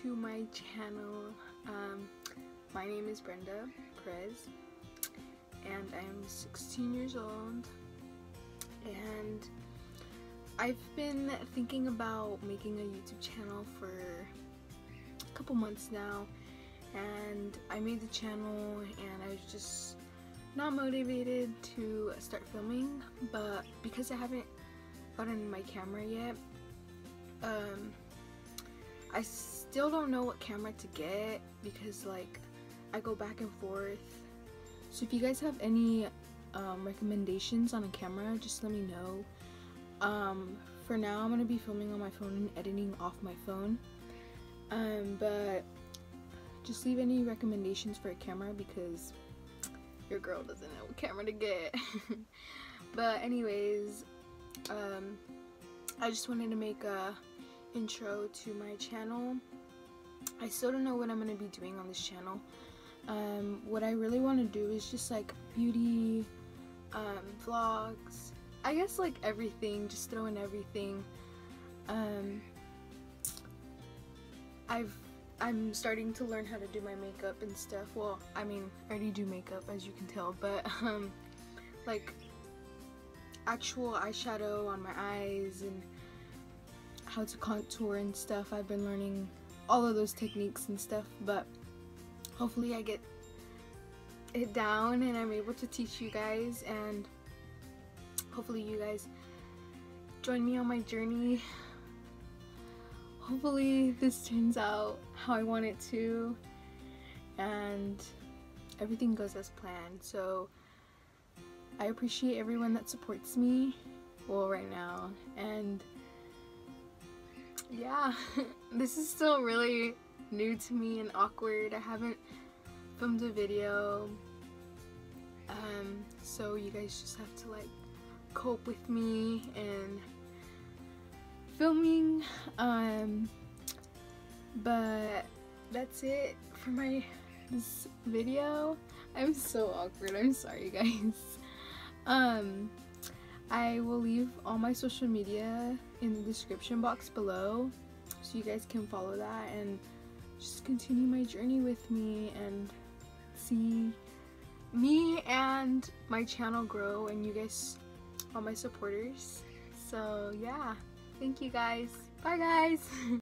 to my channel. My name is Brenda Perez and I am 16 years old, and I've been thinking about making a YouTube channel for a couple months now, and I made the channel and I was just not motivated to start filming, but because I haven't gotten my camera yet, I still don't know what camera to get because like I go back and forth. So if you guys have any recommendations on a camera, just let me know. For now I'm gonna be filming on my phone and editing off my phone, but just leave any recommendations for a camera because your girl doesn't know what camera to get. But anyways, I just wanted to make a intro to my channel. I still don't know what I'm gonna be doing on this channel. What I really want to do is just like beauty, vlogs, I guess like everything, just throw in everything. I'm starting to learn how to do my makeup and stuff. Well, I mean, I already do makeup as you can tell, but like actual eyeshadow on my eyes and how to contour and stuff. I've been learning all of those techniques and stuff, but hopefully I get it down and I'm able to teach you guys, and hopefully you guys join me on my journey. Hopefully this turns out how I want it to and everything goes as planned. So I appreciate everyone that supports me, well, right now, and yeah, this is still really new to me and awkward. I haven't filmed a video, so you guys just have to like cope with me and filming, but that's it for this video. I'm so awkward, I'm sorry guys. I will leave all my social media in the description box below so you guys can follow that and just continue my journey with me and see me and my channel grow, and you guys, all my supporters. So yeah, thank you guys. Bye guys.